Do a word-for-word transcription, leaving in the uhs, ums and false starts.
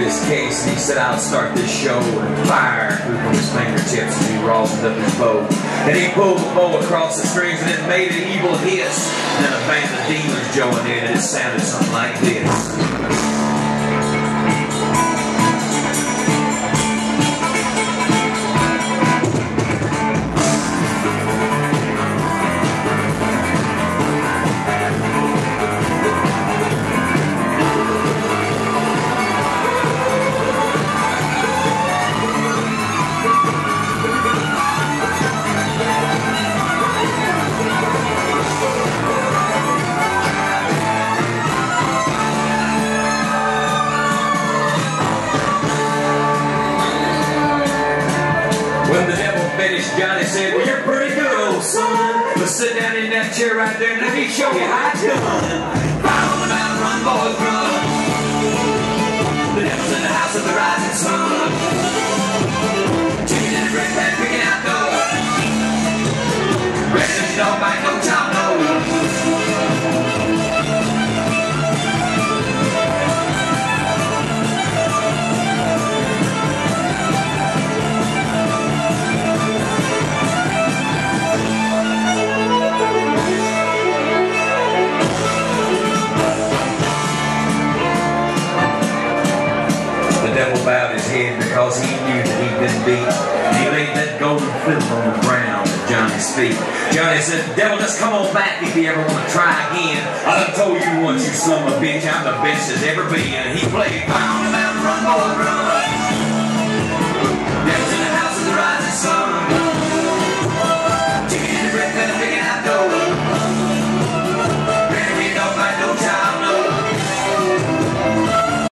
his case, and he said, I'll start this show, and fire flew from his fingertips as he rosined up his bow. And he pulled the bow across the strings, and it made an evil hiss. And then a band of demons joined in, and it sounded something like this. When the devil finished, Johnny said, well, you're pretty good, old son. But sit down in that chair right there and let me show you how it's done. Fire on the mountain, run, boys, run. The devil's in the house of the rising sun. Chicken in the bread pan, picking out dough. Ready to dog bite, no chop, no. Bowed his head because he knew that he'd been beat. He laid that golden fiddle on the ground at Johnny's feet. Johnny said, devil, just come on back if you ever want to try again. I done told you once, you son of a bitch, I'm the best as ever been. And he played, fire on the mountain, run, boy, run.